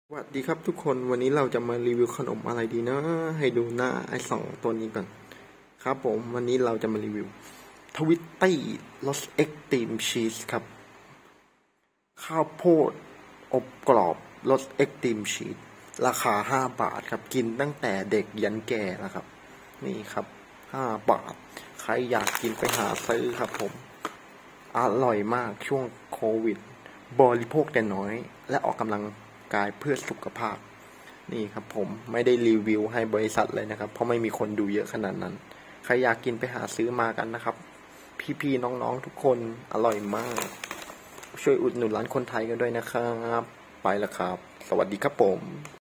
สวัสดีครับทุกคนวันนี้เราจะมารีวิวขนมอะไรดีนะให้ดูหน้าไอ้สองตัวนี้ก่อนครับผมวันนี้เราจะมารีวิวทวิตตี้รสเอ็กตรีมชีสครับข้าวโพดอบกรอบรสเอ็กตรีมชีสราคา5 บาทครับกินตั้งแต่เด็กยันแก่แล้วครับนี่ครับ5 บาทใครอยากกินไปหาซื้อครับผมอร่อยมากช่วงโควิดบริโภคแต่น้อยและออกกำลังกายเพื่อสุขภาพนี่ครับผมไม่ได้รีวิวให้บริษัทเลยนะครับเพราะไม่มีคนดูเยอะขนาดนั้นใครอยากกินไปหาซื้อมากันนะครับพี่ๆน้องๆทุกคนอร่อยมากช่วยอุดหนุนร้านคนไทยกันด้วยนะครับไปแล้วครับสวัสดีครับผม